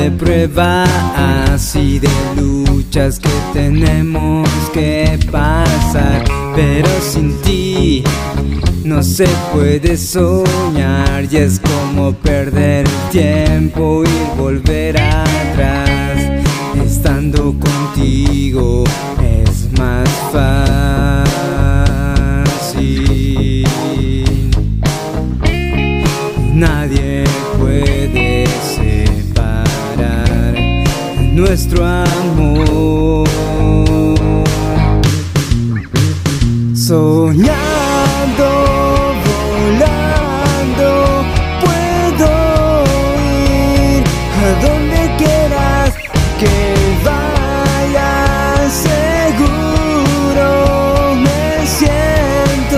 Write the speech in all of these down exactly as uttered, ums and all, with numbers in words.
de pruebas y de luchas que tenemos que pasar, pero sin ti no se puede soñar, y es como perder el tiempo y volver atrás. Estando contigo es más fácil. Nadie puede separar nuestro amor. Soñando, volando, puedo ir a donde quieras que vayas, seguro me siento.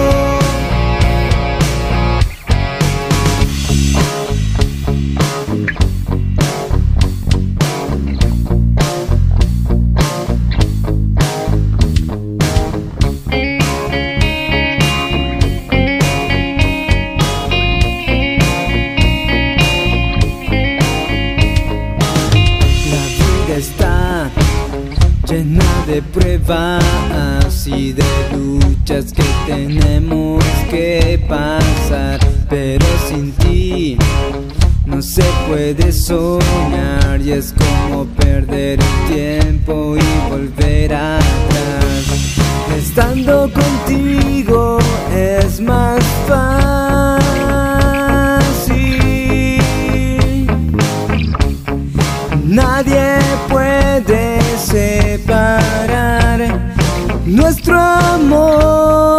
Está llena de pruebas y de luchas que tenemos que pasar, pero sin ti no se puede soñar, y es como perder el tiempo y volver atrás. Estando contigo es más fácil. Nadie puede separar nuestro amor.